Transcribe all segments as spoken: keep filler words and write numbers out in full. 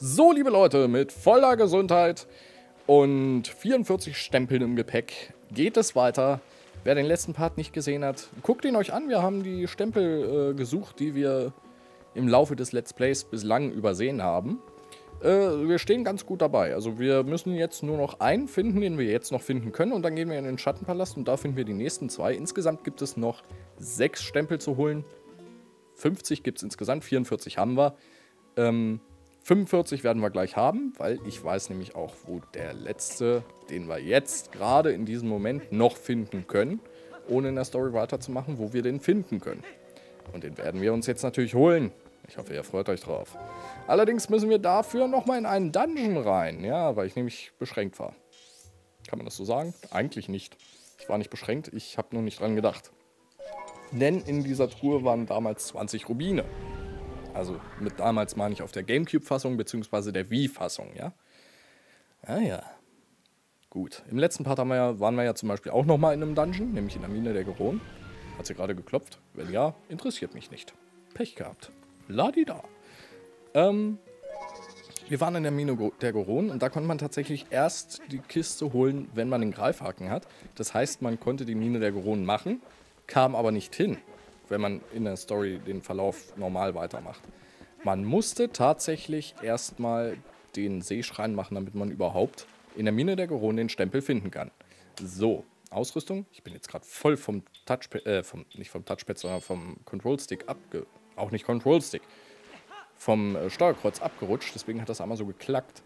So, liebe Leute, mit voller Gesundheit und vierundvierzig Stempeln im Gepäck geht es weiter. Wer den letzten Part nicht gesehen hat, guckt ihn euch an. Wir haben die Stempel äh, gesucht, die wir im Laufe des Let's Plays bislang übersehen haben. Äh, wir stehen ganz gut dabei. Also wir müssen jetzt nur noch einen finden, den wir jetzt noch finden können. Und dann gehen wir in den Schattenpalast und da finden wir die nächsten zwei. Insgesamt gibt es noch sechs Stempel zu holen. fünfzig gibt es insgesamt, vierundvierzig haben wir. Ähm, fünfundvierzig werden wir gleich haben, weil ich weiß nämlich auch, wo der letzte, den wir jetzt gerade in diesem Moment noch finden können, ohne in der Story weiterzumachen, wo wir den finden können. Und den werden wir uns jetzt natürlich holen. Ich hoffe, ihr freut euch drauf. Allerdings müssen wir dafür nochmal in einen Dungeon rein, ja, weil ich nämlich beschränkt war. Kann man das so sagen? Eigentlich nicht. Ich war nicht beschränkt, ich habe nur nicht dran gedacht. Denn in dieser Truhe waren damals zwanzig Rubine. Also mit damals meine ich auf der Gamecube-Fassung bzw. der Wii-Fassung, ja? Ah ja. Gut. Im letzten Part haben wir ja, waren wir ja zum Beispiel auch nochmal in einem Dungeon, nämlich in der Mine der Goron. Hat sie gerade geklopft? Wenn ja, interessiert mich nicht. Pech gehabt. Ladida. Ähm, wir waren in der Mine der Goron und da konnte man tatsächlich erst die Kiste holen, wenn man den Greifhaken hat. Das heißt, man konnte die Mine der Goron machen, kam aber nicht hin, wenn man in der Story den Verlauf normal weitermacht. Man musste tatsächlich erstmal den Seeschrein machen, damit man überhaupt in der Mine der Goron den Stempel finden kann. So, Ausrüstung. Ich bin jetzt gerade voll vom Touchpad, äh, vom, nicht vom Touchpad, sondern vom Control-Stick abge... Auch nicht Control-Stick. Vom äh, Steuerkreuz abgerutscht, deswegen hat das einmal so geklackt.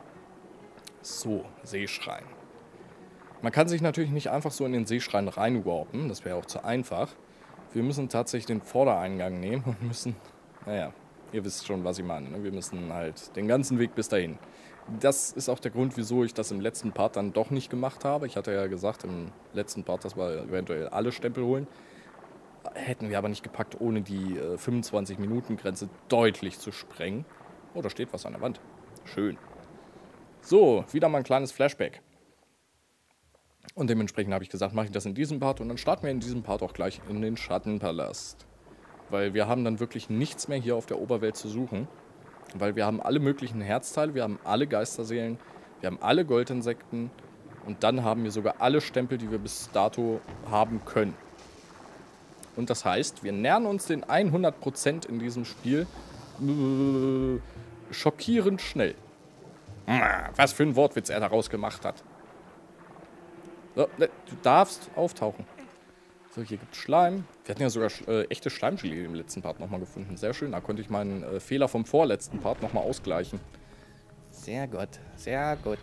So, Seeschrein. Man kann sich natürlich nicht einfach so in den Seeschrein reinwarpen, das wäre auch zu einfach. Wir müssen tatsächlich den Vordereingang nehmen und müssen, naja, ihr wisst schon, was ich meine, ne? Wir müssen halt den ganzen Weg bis dahin. Das ist auch der Grund, wieso ich das im letzten Part dann doch nicht gemacht habe. Ich hatte ja gesagt im letzten Part, dass wir eventuell alle Stempel holen. Hätten wir aber nicht gepackt, ohne die äh, fünfundzwanzig-Minuten-Grenze deutlich zu sprengen. Oh, da steht was an der Wand. Schön. So, wieder mal ein kleines Flashback. Und dementsprechend habe ich gesagt, mache ich das in diesem Part und dann starten wir in diesem Part auch gleich in den Schattenpalast. Weil wir haben dann wirklich nichts mehr hier auf der Oberwelt zu suchen. Weil wir haben alle möglichen Herzteile, wir haben alle Geisterseelen, wir haben alle Goldinsekten und dann haben wir sogar alle Stempel, die wir bis dato haben können. Und das heißt, wir nähern uns den hundert Prozent in diesem Spiel äh, schockierend schnell. Was für ein Wortwitz er daraus gemacht hat. So, du darfst auftauchen. So, hier gibt es Schleim. Wir hatten ja sogar äh, echte Schleimgelee im letzten Part nochmal gefunden. Sehr schön, da konnte ich meinen äh, Fehler vom vorletzten Part nochmal ausgleichen. Sehr gut, sehr gut.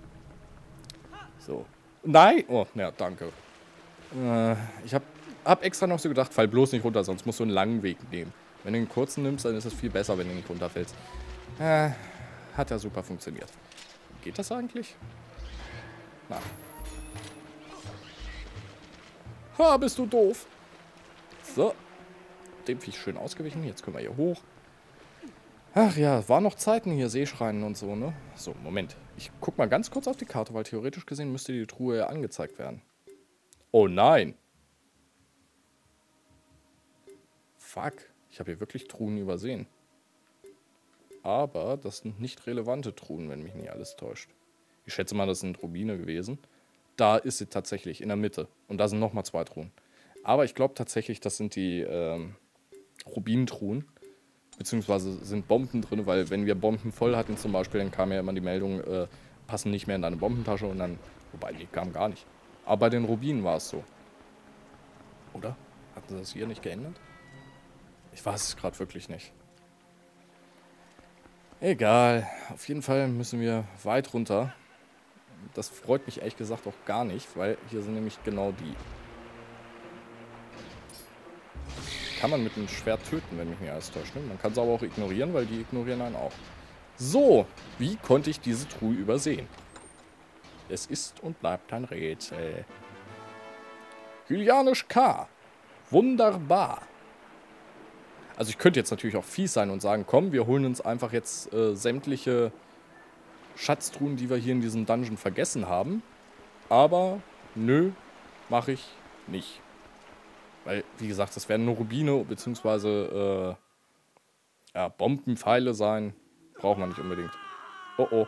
So. Nein! Oh, ja, danke. Äh, ich habe hab extra noch so gedacht, fall bloß nicht runter, sonst musst du einen langen Weg nehmen. Wenn du den kurzen nimmst, dann ist es viel besser, wenn du nicht runterfällst. Äh, hat ja super funktioniert. Geht das eigentlich? Na. Ha, bist du doof. So. Dem Viech schön ausgewichen. Jetzt können wir hier hoch. Ach ja, waren noch Zeiten hier, Seeschreinen und so, ne? So, Moment. Ich guck mal ganz kurz auf die Karte, weil theoretisch gesehen müsste die Truhe ja angezeigt werden. Oh nein. Fuck. Ich habe hier wirklich Truhen übersehen. Aber das sind nicht relevante Truhen, wenn mich nicht alles täuscht. Ich schätze mal, das sind Rubine gewesen. Da ist sie tatsächlich, in der Mitte. Und da sind nochmal zwei Truhen. Aber ich glaube tatsächlich, das sind die ähm, Rubintruhen. Beziehungsweise sind Bomben drin, weil wenn wir Bomben voll hatten zum Beispiel, dann kam ja immer die Meldung, äh, passen nicht mehr in deine Bombentasche und dann, wobei, die kamen gar nicht. Aber bei den Rubinen war es so. Oder? Hatten sie das hier nicht geändert? Ich weiß es gerade wirklich nicht. Egal. Auf jeden Fall müssen wir weit runter. Das freut mich ehrlich gesagt auch gar nicht, weil hier sind nämlich genau die. Kann man mit einem Schwert töten, wenn mich nicht alles täuscht. Ne? Man kann sie aber auch ignorieren, weil die ignorieren einen auch. So, wie konnte ich diese Truhe übersehen? Es ist und bleibt ein Rätsel. Hylianisch K. Wunderbar. Also ich könnte jetzt natürlich auch fies sein und sagen, komm, wir holen uns einfach jetzt äh, sämtliche Schatztruhen, die wir hier in diesem Dungeon vergessen haben. Aber nö, mache ich nicht. Weil, wie gesagt, das werden nur Rubine bzw. Äh, ja, Bombenpfeile sein. Brauchen wir nicht unbedingt. Oh oh.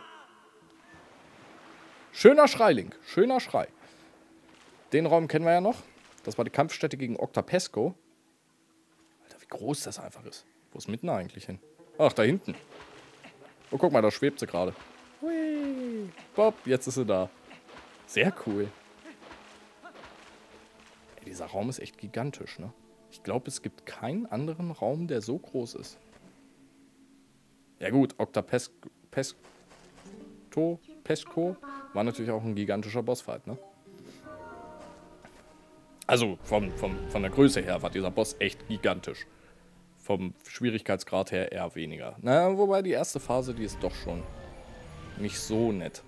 Schöner Schrei, Link. Schöner Schrei. Den Raum kennen wir ja noch. Das war die Kampfstätte gegen Octapesco. Alter, wie groß das einfach ist. Wo ist Midna eigentlich hin? Ach, da hinten. Oh, guck mal, da schwebt sie gerade. Hui. Bob, jetzt ist sie da. Sehr cool. Ey, dieser Raum ist echt gigantisch, ne? Ich glaube, es gibt keinen anderen Raum, der so groß ist. Ja gut, Octapesco Pesco, Pesco war natürlich auch ein gigantischer Bossfight, ne? Also vom, vom, von der Größe her war dieser Boss echt gigantisch. Vom Schwierigkeitsgrad her eher weniger. Na, wobei die erste Phase, die ist doch schon nicht so nett.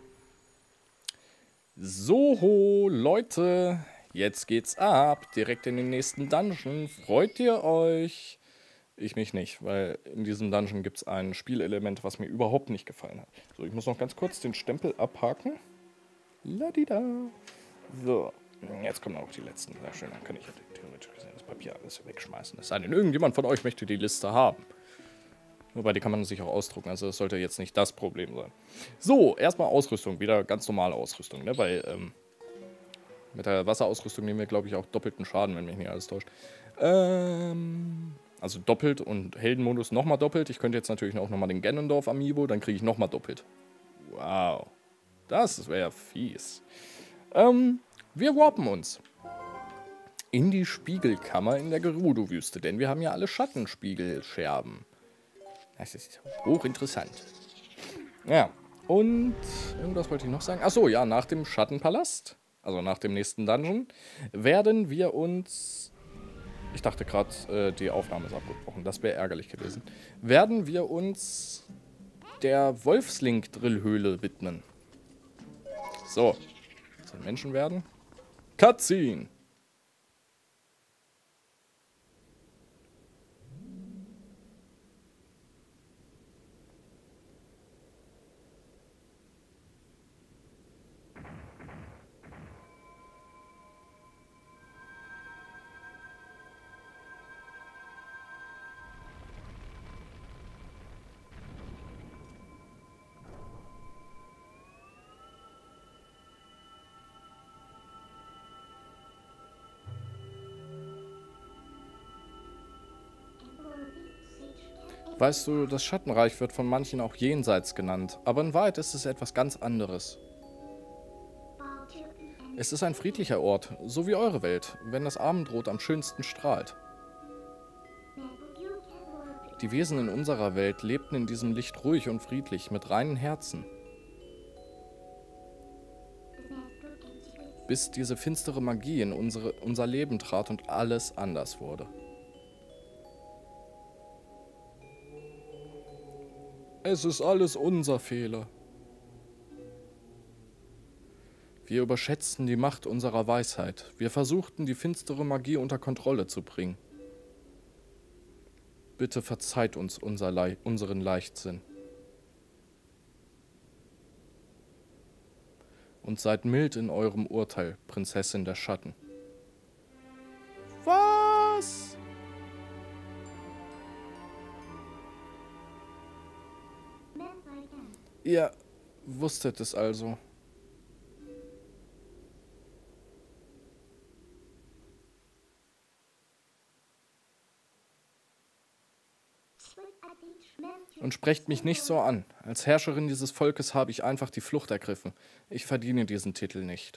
So, Leute, jetzt geht's ab. Direkt in den nächsten Dungeon. Freut ihr euch? Ich mich nicht, weil in diesem Dungeon gibt es ein Spielelement, was mir überhaupt nicht gefallen hat. So, ich muss noch ganz kurz den Stempel abhaken. Ladida. So, jetzt kommen auch die letzten. Sehr schön, dann kann ich ja theoretisch gesehen das Papier alles wegschmeißen. Es sei denn, irgendjemand von euch möchte die Liste haben. Wobei, die kann man sich auch ausdrucken, also das sollte jetzt nicht das Problem sein. So, erstmal Ausrüstung, wieder ganz normale Ausrüstung, ne? Weil ähm, mit der Wasserausrüstung nehmen wir, glaube ich, auch doppelten Schaden, wenn mich nicht alles täuscht. Ähm, also doppelt und Heldenmodus nochmal doppelt. Ich könnte jetzt natürlich auch nochmal den Ganondorf Amiibo, dann kriege ich nochmal doppelt. Wow, das wäre fies. Ähm, wir warpen uns in die Spiegelkammer in der Gerudo-Wüste, denn wir haben ja alle Schattenspiegelscherben. Das ist hochinteressant. Ja, und irgendwas wollte ich noch sagen. Achso, ja, nach dem Schattenpalast, also nach dem nächsten Dungeon, werden wir uns... Ich dachte gerade, äh, die Aufnahme ist abgebrochen. Das wäre ärgerlich gewesen. Werden wir uns der Wolfslink-Drillhöhle widmen. So. Soll Menschen werden? Cutscene! Weißt du, das Schattenreich wird von manchen auch Jenseits genannt, aber in Wahrheit ist es etwas ganz anderes. Es ist ein friedlicher Ort, so wie eure Welt, wenn das Abendrot am schönsten strahlt. Die Wesen in unserer Welt lebten in diesem Licht ruhig und friedlich, mit reinen Herzen. Bis diese finstere Magie in unsere, unser Leben trat und alles anders wurde. Es ist alles unser Fehler. Wir überschätzten die Macht unserer Weisheit. Wir versuchten, die finstere Magie unter Kontrolle zu bringen. Bitte verzeiht uns unser Le- unseren Leichtsinn. Und seid mild in eurem Urteil, Prinzessin der Schatten. Was? Ihr wusstet es also. Und sprecht mich nicht so an. Als Herrscherin dieses Volkes habe ich einfach die Flucht ergriffen. Ich verdiene diesen Titel nicht.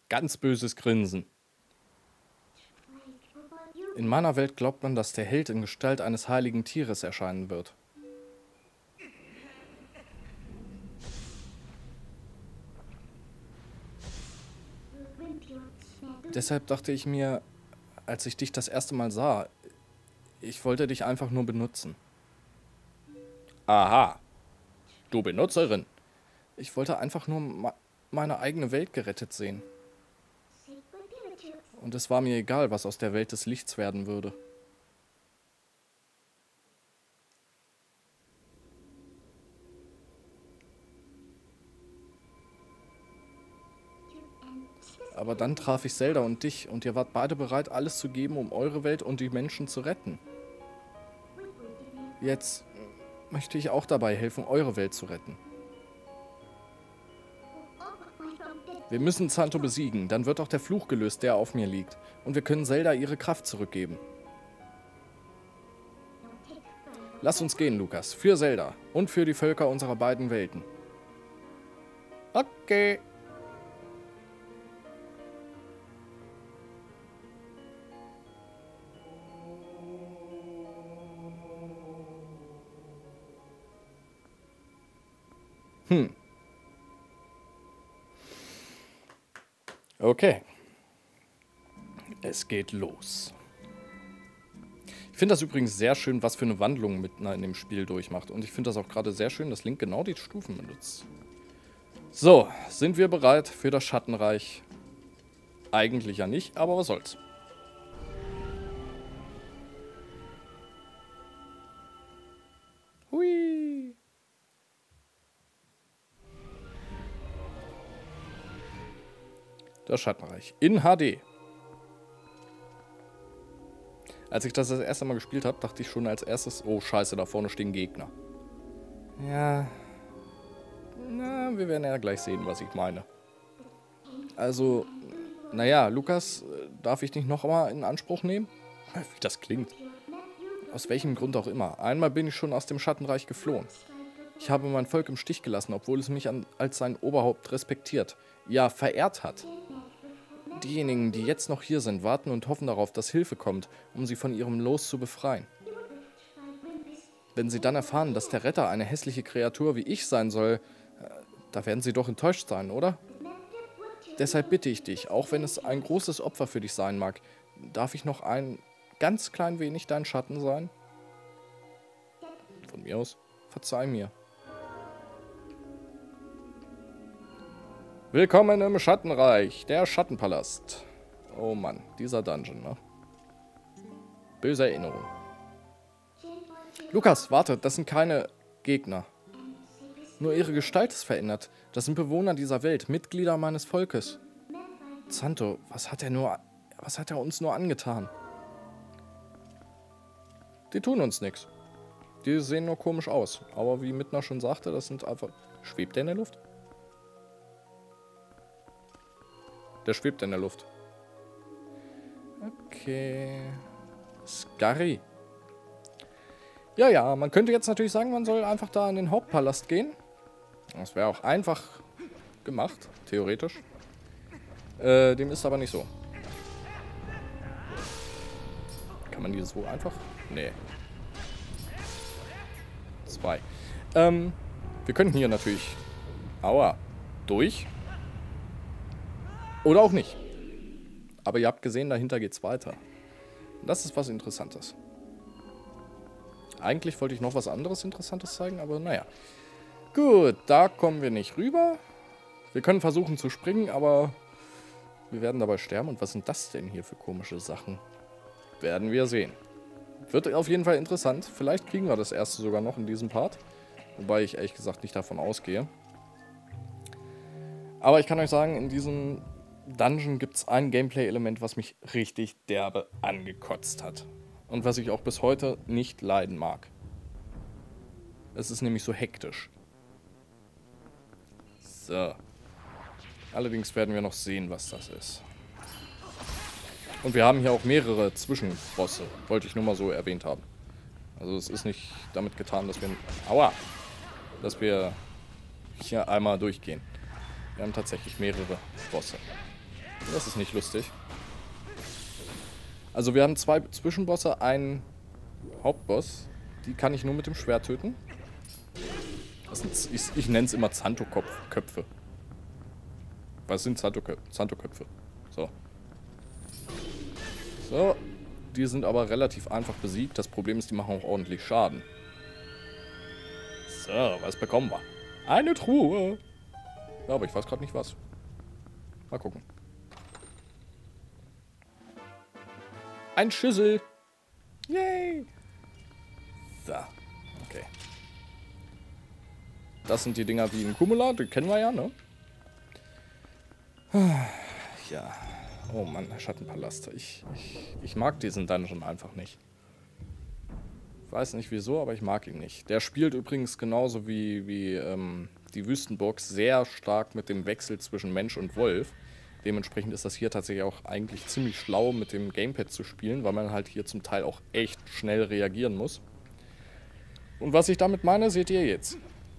Ganz böses Grinsen. In meiner Welt glaubt man, dass der Held in Gestalt eines heiligen Tieres erscheinen wird. Deshalb dachte ich mir, als ich dich das erste Mal sah, ich wollte dich einfach nur benutzen. Aha, du Benutzerin. Ich wollte einfach nur ma- meine eigene Welt gerettet sehen. Und es war mir egal, was aus der Welt des Lichts werden würde. Aber dann traf ich Zelda und dich, und ihr wart beide bereit, alles zu geben, um eure Welt und die Menschen zu retten. Jetzt möchte ich auch dabei helfen, eure Welt zu retten. Wir müssen Zanto besiegen, dann wird auch der Fluch gelöst, der auf mir liegt. Und wir können Zelda ihre Kraft zurückgeben. Lass uns gehen, Lukas. Für Zelda und für die Völker unserer beiden Welten. Okay. Hm. Okay. Es geht los. Ich finde das übrigens sehr schön, was für eine Wandlung Midna in dem Spiel durchmacht. Und ich finde das auch gerade sehr schön, dass Link genau die Stufen benutzt. So, sind wir bereit für das Schattenreich? Eigentlich ja nicht, aber was soll's. Hui. Das Schattenreich. In H D. Als ich das das erste Mal gespielt habe, dachte ich schon als erstes, oh scheiße, da vorne stehen Gegner. Ja. Na, wir werden ja gleich sehen, was ich meine. Also, naja, Lukas, darf ich dich noch einmal in Anspruch nehmen? Wie das klingt. Aus welchem Grund auch immer. Einmal bin ich schon aus dem Schattenreich geflohen. Ich habe mein Volk im Stich gelassen, obwohl es mich an, als sein Oberhaupt respektiert. Ja, verehrt hat. Diejenigen, die jetzt noch hier sind, warten und hoffen darauf, dass Hilfe kommt, um sie von ihrem Los zu befreien. Wenn sie dann erfahren, dass der Retter eine hässliche Kreatur wie ich sein soll, da werden sie doch enttäuscht sein, oder? Deshalb bitte ich dich, auch wenn es ein großes Opfer für dich sein mag, darf ich noch ein ganz klein wenig dein Schatten sein? Von mir aus, verzeih mir. Willkommen im Schattenreich, der Schattenpalast. Oh Mann, dieser Dungeon, ne? Böse Erinnerung. Lukas, warte, das sind keine Gegner. Nur ihre Gestalt ist verändert. Das sind Bewohner dieser Welt, Mitglieder meines Volkes. Zanto, was hat er nur, was hat er uns nur angetan? Die tun uns nichts. Die sehen nur komisch aus. Aber wie Midna schon sagte, das sind einfach... Schwebt der in der Luft? Der schwebt in der Luft. Okay. Skari. Ja, ja, man könnte jetzt natürlich sagen, man soll einfach da in den Hauptpalast gehen. Das wäre auch einfach gemacht, theoretisch. Äh, dem ist aber nicht so. Kann man die so einfach? Nee. Zwei. Ähm, wir könnten hier natürlich... Aua. Durch. Oder auch nicht. Aber ihr habt gesehen, dahinter geht's weiter. Und das ist was Interessantes. Eigentlich wollte ich noch was anderes Interessantes zeigen, aber naja. Gut, da kommen wir nicht rüber. Wir können versuchen zu springen, aber wir werden dabei sterben. Und was sind das denn hier für komische Sachen? Werden wir sehen. Wird auf jeden Fall interessant. Vielleicht kriegen wir das erste sogar noch in diesem Part. Wobei ich ehrlich gesagt nicht davon ausgehe. Aber ich kann euch sagen, in diesem Dungeon gibt es ein Gameplay-Element, was mich richtig derbe angekotzt hat. Und was ich auch bis heute nicht leiden mag. Es ist nämlich so hektisch. So. Allerdings werden wir noch sehen, was das ist. Und wir haben hier auch mehrere Zwischenbosse. Wollte ich nur mal so erwähnt haben. Also es ist nicht damit getan, dass wir... Aua! Dass wir hier einmal durchgehen. Wir haben tatsächlich mehrere Bosse. Das ist nicht lustig. Also wir haben zwei Zwischenbosse, einen Hauptboss. Die kann ich nur mit dem Schwert töten. Das sind, ich ich nenne es immer Zanto-Köpfe. Was sind Zanto-Köpfe? So. So. Die sind aber relativ einfach besiegt. Das Problem ist, die machen auch ordentlich Schaden. So, was bekommen wir? Eine Truhe. Ja, aber ich weiß gerade nicht was. Mal gucken. Ein Schüssel. Yay. So. Okay. Das sind die Dinger wie ein Kumula. Die kennen wir ja, ne? Ja. Oh Mann, der Schattenpalast. Ich, ich, ich mag diesen Dungeon einfach nicht. Ich weiß nicht wieso, aber ich mag ihn nicht. Der spielt übrigens genauso wie, wie ähm, die Wüstenburg sehr stark mit dem Wechsel zwischen Mensch und Wolf. Dementsprechend ist das hier tatsächlich auch eigentlich ziemlich schlau, mit dem Gamepad zu spielen, weil man halt hier zum Teil auch echt schnell reagieren muss. Und was ich damit meine, seht ihr jetzt.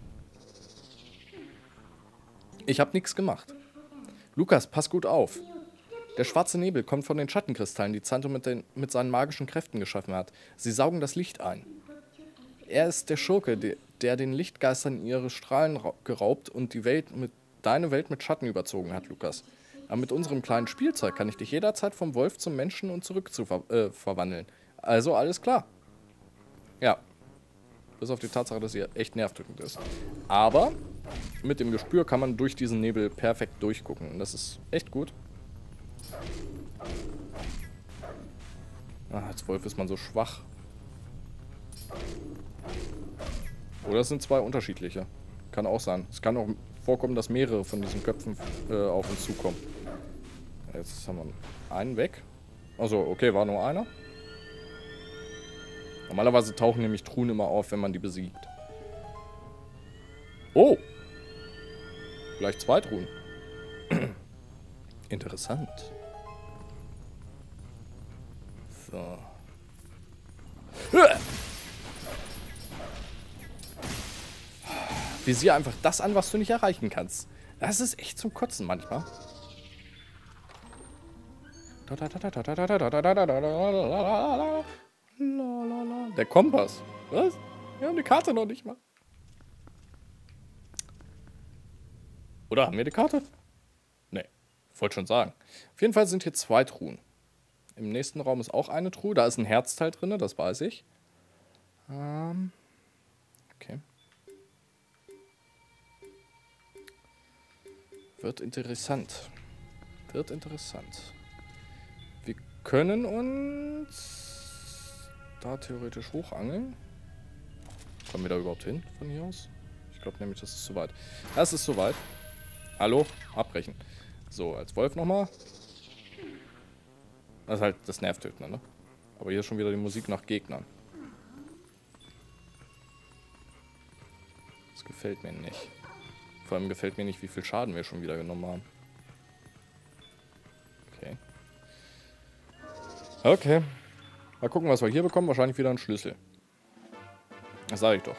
Ich habe nichts gemacht. Lukas, pass gut auf. Der schwarze Nebel kommt von den Schattenkristallen, die Zanto mit, den, mit seinen magischen Kräften geschaffen hat. Sie saugen das Licht ein. Er ist der Schurke, der, der den Lichtgeistern ihre Strahlen geraubt und die Welt mit, deine Welt mit Schatten überzogen hat, Lukas. Aber mit unserem kleinen Spielzeug kann ich dich jederzeit vom Wolf zum Menschen und zurück zu ver äh, verwandeln. Also alles klar. Ja. Bis auf die Tatsache, dass sie echt nervdrückend ist. Aber mit dem Gespür kann man durch diesen Nebel perfekt durchgucken. Und das ist echt gut. Ah, als Wolf ist man so schwach. Oder es sind zwei unterschiedliche. Kann auch sein. Es kann auch vorkommen, dass mehrere von diesen Köpfen äh, auf uns zukommen. Jetzt haben wir einen weg. Also, okay, war nur einer. Normalerweise tauchen nämlich Truhen immer auf, wenn man die besiegt. Oh! Gleich zwei Truhen. Interessant. So. Visier einfach das an, was du nicht erreichen kannst. Das ist echt zum Kotzen manchmal. Der Kompass. Was? Wir haben die Karte noch nicht mal. Oder haben wir die Karte? Nee, wollte schon sagen. Auf jeden Fall sind hier zwei Truhen. Im nächsten Raum ist auch eine Truhe. Da ist ein Herzteil drin, das weiß ich. Ähm, okay. Wird interessant. Wird interessant. Wir können uns da theoretisch hochangeln. Kommen wir da überhaupt hin von hier aus? Ich glaube nämlich, das ist zu weit. Das ist zu weit. Hallo? Abbrechen. So, als Wolf nochmal. Das ist halt das Nervtötende, ne? Aber hier ist schon wieder die Musik nach Gegnern. Das gefällt mir nicht. Vor allem gefällt mir nicht, wie viel Schaden wir schon wieder genommen haben. Okay. Okay. Mal gucken, was wir hier bekommen. Wahrscheinlich wieder ein Schlüssel. Das sage ich doch.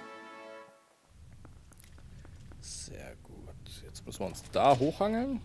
Sehr gut. Jetzt müssen wir uns da hochhangeln.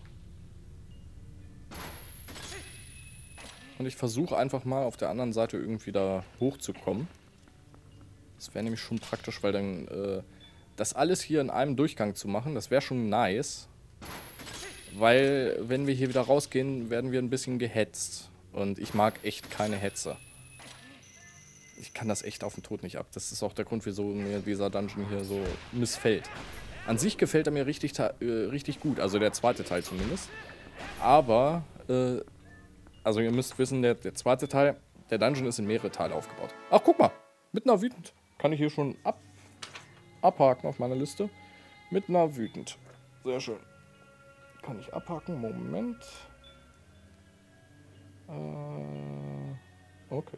Und ich versuche einfach mal auf der anderen Seite irgendwie da hochzukommen. Das wäre nämlich schon praktisch, weil dann äh, das alles hier in einem Durchgang zu machen, das wäre schon nice. Weil, wenn wir hier wieder rausgehen, werden wir ein bisschen gehetzt. Und ich mag echt keine Hetze. Ich kann das echt auf den Tod nicht ab. Das ist auch der Grund, wieso mir dieser Dungeon hier so missfällt. An sich gefällt er mir richtig, äh, richtig gut. Also der zweite Teil zumindest. Aber, äh, also ihr müsst wissen, der, der zweite Teil, der Dungeon ist in mehrere Teile aufgebaut. Ach, guck mal. Mitten auf wütend. Kann ich hier schon ab, abhaken auf meiner Liste. Mitten auf wütend. Sehr schön. Kann ich abhaken. Moment. Äh, okay.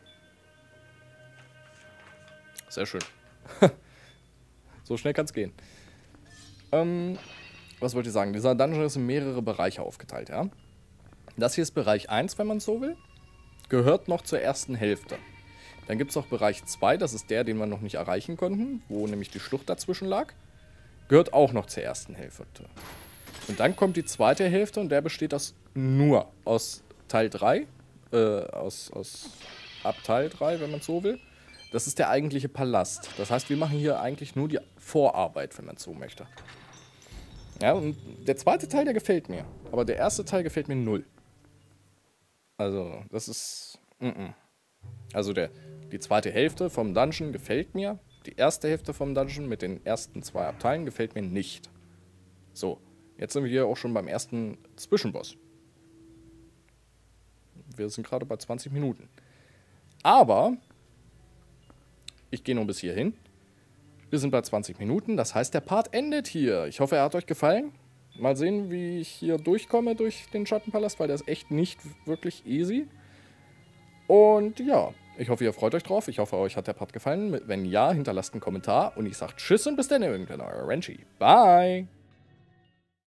Sehr schön. So schnell kann es gehen. Ähm, was wollte ich sagen? Dieser Dungeon ist in mehrere Bereiche aufgeteilt, ja? Das hier ist Bereich eins, wenn man es so will. Gehört noch zur ersten Hälfte. Dann gibt es noch Bereich zwei, das ist der, den wir noch nicht erreichen konnten, wo nämlich die Schlucht dazwischen lag. Gehört auch noch zur ersten Hälfte. Und dann kommt die zweite Hälfte und der besteht aus nur aus Teil drei. Äh, aus, aus ab Teil drei, wenn man so will. Das ist der eigentliche Palast. Das heißt, wir machen hier eigentlich nur die Vorarbeit, wenn man so möchte. Ja, und der zweite Teil, der gefällt mir. Aber der erste Teil gefällt mir null. Also, das ist... Mm -mm. Also, der, die zweite Hälfte vom Dungeon gefällt mir. Die erste Hälfte vom Dungeon mit den ersten zwei Abteilen gefällt mir nicht. So, jetzt sind wir hier auch schon beim ersten Zwischenboss. Wir sind gerade bei zwanzig Minuten. Aber ich gehe nur bis hierhin. Wir sind bei zwanzig Minuten, das heißt, der Part endet hier. Ich hoffe, er hat euch gefallen. Mal sehen, wie ich hier durchkomme durch den Schattenpalast, weil der ist echt nicht wirklich easy. Und ja, ich hoffe, ihr freut euch drauf. Ich hoffe, euch hat der Part gefallen. Wenn ja, hinterlasst einen Kommentar. Und ich sage Tschüss und bis dann irgendwann, euer Renchi. Bye!